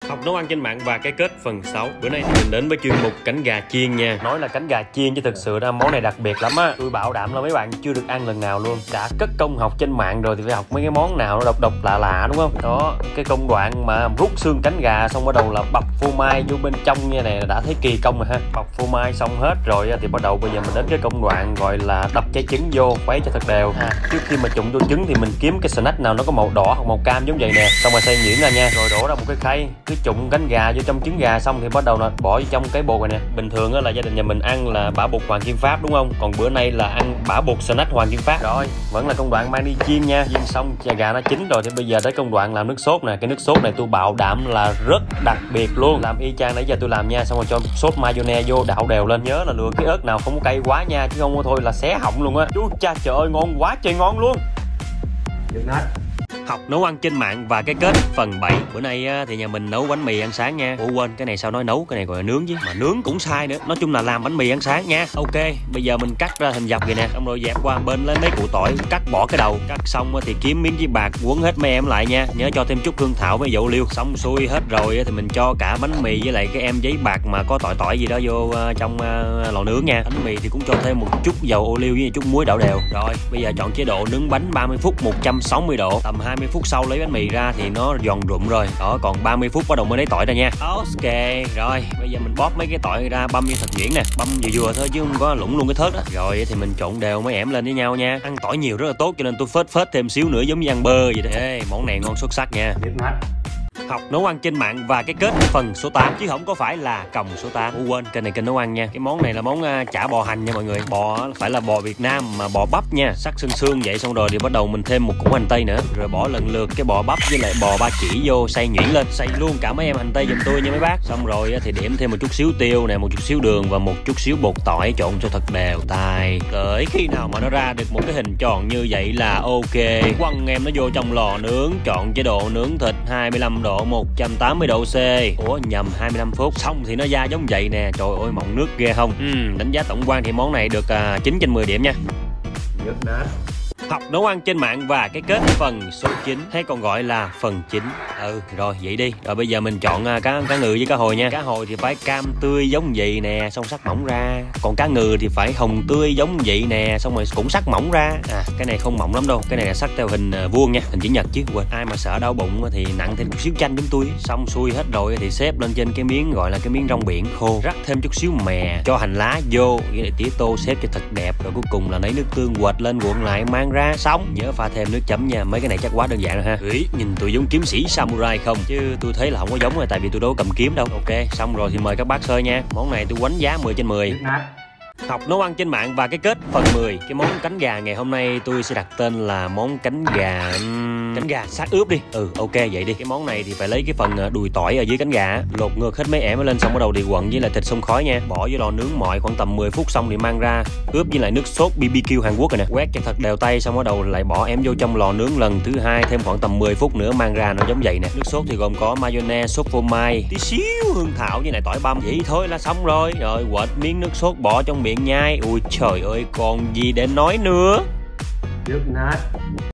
Học nấu ăn trên mạng và cái kết phần 6. Bữa nay thì mình đến với chuyên mục cánh gà chiên nha. Nói là cánh gà chiên chứ thực sự ra món này đặc biệt lắm á. Tôi bảo đảm là mấy bạn chưa được ăn lần nào luôn. Đã cất công học trên mạng rồi thì phải học mấy cái món nào nó độc lạ lạ đúng không? Đó, cái công đoạn mà rút xương cánh gà xong bắt đầu là bọc phô mai vô bên trong như này là đã thấy kỳ công rồi ha. Bọc phô mai xong hết rồi thì bắt đầu bây giờ mình đến cái công đoạn gọi là đập trái trứng vô, khuấy cho thật đều. Trước khi mà trụng vô trứng thì mình kiếm cái snack nào nó có màu đỏ hoặc màu cam giống vậy nè, xong rồi xay nhuyễn ra nha, rồi đổ ra một cái khay, cứ trụng cánh gà vô trong trứng gà xong thì bắt đầu là bỏ vô trong cái bột này nè. Bình thường là gia đình nhà mình ăn là bả bột Hoàng Kim Pháp đúng không, còn bữa nay là ăn bả bột snack Hoàng Kim Pháp. Rồi vẫn là công đoạn mang đi chiên nha. Chiên xong gà nó chín rồi thì bây giờ tới công đoạn làm nước sốt nè. Cái nước sốt này tôi bảo đảm là rất đặc biệt luôn, làm y chang nãy giờ tôi làm nha. Xong rồi cho sốt mayonnaise vô đảo đều lên, nhớ là lựa cái ớt nào không có cay quá nha, chứ không thôi là xé họng luôn á. Chú cha trời ơi, ngon quá trời ngon luôn. Học nấu ăn trên mạng và cái kết phần 7. Bữa nay thì nhà mình nấu bánh mì ăn sáng nha. Ủa quên, cái này sao nói nấu, cái này gọi là nướng chứ, mà nướng cũng sai nữa. Nói chung là làm bánh mì ăn sáng nha. Ok, bây giờ mình cắt ra hình dọc vậy nè, xong rồi dẹp qua bên lấy mấy củ tỏi, cắt bỏ cái đầu. Cắt xong thì kiếm miếng giấy bạc quấn hết mấy em lại nha. Nhớ cho thêm chút hương thảo với dầu liêu. Xong xuôi hết rồi thì mình cho cả bánh mì với lại cái em giấy bạc mà có tỏi gì đó vô trong lò nướng nha. Bánh mì thì cũng cho thêm một chút dầu ô liu với chút muối đảo đều. Rồi bây giờ chọn chế độ nướng bánh 30 phút 160 độ. Tầm 20 phút sau lấy bánh mì ra thì nó giòn rụm rồi. Đó, còn 30 phút bắt đầu mới lấy tỏi ra nha. Ok, rồi bây giờ mình bóp mấy cái tỏi ra, băm như thật nhuyễn nè, băm vừa vừa thôi chứ không có lủng luôn cái thớt đó. Rồi thì mình trộn đều mấy ẻm lên với nhau nha. Ăn tỏi nhiều rất là tốt cho nên tôi phết thêm xíu nữa giống như ăn bơ vậy đó. Ê, món này ngon xuất sắc nha. Học nấu ăn trên mạng và cái kết phần số 8, chứ không có phải là còng số 8. Quên, kênh này kênh nấu ăn nha. Cái món này là món chả bò hành nha mọi người. Bò phải là bò Việt Nam mà bò bắp nha, sắc xương xương vậy. Xong rồi thì bắt đầu mình thêm một củ hành tây nữa, rồi bỏ lần lượt cái bò bắp với lại bò ba chỉ vô, xay nhuyễn lên. Xay luôn cả mấy em hành tây giùm tôi nha mấy bác. Xong rồi thì điểm thêm một chút xíu tiêu nè, một chút xíu đường và một chút xíu bột tỏi, trộn cho thật đều tay. Tới khi nào mà nó ra được một cái hình tròn như vậy là ok. Quăng em nó vô trong lò nướng, chọn chế độ nướng thịt 25 độ 180 độ C. Ủa nhầm, 25 phút. Xong thì nó ra giống vậy nè. Trời ơi mọng nước ghê không. Đánh giá tổng quan thì món này được 9 trên 10 điểm nha. Học nấu ăn trên mạng và cái kết phần số 9, hay còn gọi là phần 9. Rồi vậy đi. Rồi bây giờ mình chọn cá ngừ với cá hồi nha. Cá hồi thì phải cam tươi giống vậy nè, xong sắc mỏng ra. Còn cá ngừ thì phải hồng tươi giống vậy nè, xong rồi cũng sắc mỏng ra. Cái này không mỏng lắm đâu, cái này là sắc theo hình vuông nha, hình chữ nhật chứ. Quên, ai mà sợ đau bụng thì nặng thêm chút xíu chanh giống tôi. Xong xuôi hết rồi thì xếp lên trên cái miếng gọi là cái miếng rong biển khô, rắc thêm chút xíu mè, cho hành lá vô với lại tía tô, xếp cho thật đẹp. Rồi cuối cùng là lấy nước tương quệt lên cuộn lại mang ra. Xong nhớ pha thêm nước chấm nha. Mấy cái này chắc quá đơn giản rồi ha. Nhìn tôi giống kiếm sĩ samurai không, chứ tôi thấy là không có giống rồi, tại vì tôi đâu có cầm kiếm đâu. Ok, xong rồi thì mời các bác sơi nha. Món này tôi quánh giá 10 trên 10. Học nấu ăn trên mạng và cái kết phần 10. Cái món cánh gà ngày hôm nay tôi sẽ đặt tên là món cánh gà sát ướp đi. Ok vậy đi. Cái món này thì phải lấy cái phần đùi tỏi ở dưới cánh gà, lột ngược hết mấy ẻm lên, xong bắt đầu đi quận với lại thịt xông khói nha. Bỏ vô lò nướng mọi khoảng tầm 10 phút xong thì mang ra ướp với lại nước sốt BBQ Hàn Quốc rồi nè. Quét cho thật đều tay xong bắt đầu lại bỏ ẻm vô trong lò nướng lần thứ hai, thêm khoảng tầm 10 phút nữa mang ra nó giống vậy nè. Nước sốt thì gồm có mayonnaise, sốt phô mai, tí xíu hương thảo với lại tỏi băm. Vậy thôi là xong rồi. Rồi quệt miếng nước sốt bỏ trong miệng nhai. Ui trời ơi còn gì để nói nữa.